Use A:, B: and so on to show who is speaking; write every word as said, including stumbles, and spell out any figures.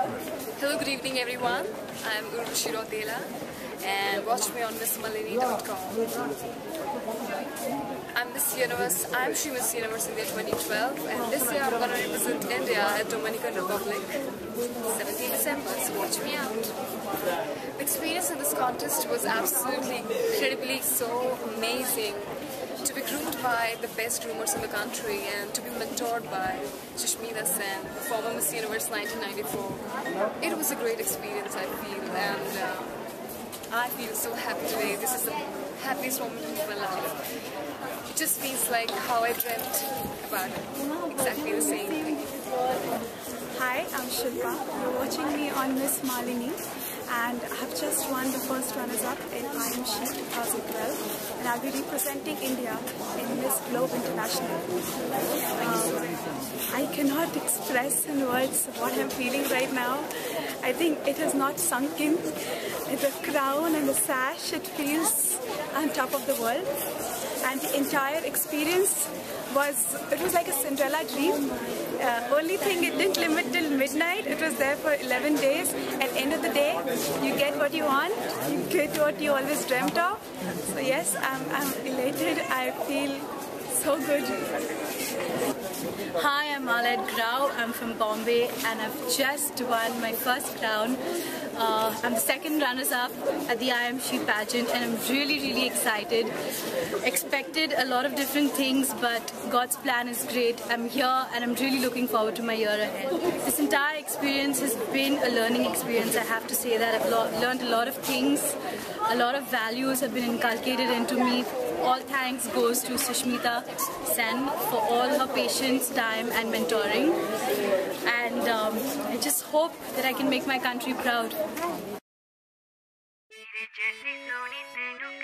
A: Hello, good evening everyone. I'm Urvashi Rautela and watch me on miss malini dot com. I'm Miss Universe, I'm She Miss Universe India twenty twelve and this year I'm going to represent India at Dominican Republic, seventeenth December, so watch me out. The experience in this contest was absolutely incredibly so amazing. To be groomed by the best groomers in the country and to be mentored by Sushmita Sen, former Miss Universe nineteen ninety-four. It was a great experience, I feel, and uh, I feel so happy today. This is the happiest moment of my life. It just feels like how I dreamt about it. Exactly the same thing.
B: Hi, I'm Shilpa. You're watching me on Miss Malini, and I have just won the first runners-up in I M She twenty twelve, and I'll be representing India in Miss Globe International. Um, I cannot express in words what I'm feeling right now. I think it has not sunk in. The crown and the sash, it feels on top of the world, and the entire experience was, it was like a Cinderella dream. Uh, only thing, it didn't limit till midnight. It was there for eleven days. At the end of the day, you get what you want. You get what you always dreamt of. So yes, I'm, I'm elated. I feel so good.
C: Hi, I'm Aled Grau. I'm from Bombay and I've just won my first crown. Uh, I'm the second runners-up at the I M She pageant and I'm really, really excited. Expected a lot of different things, but God's plan is great. I'm here and I'm really looking forward to my year ahead. This entire experience has been a learning experience. I have to say that I've learned a lot of things. A lot of values have been inculcated into me. All thanks goes to Sushmita Sen for all her patience, time and mentoring. And um, I just hope that I can make my country proud.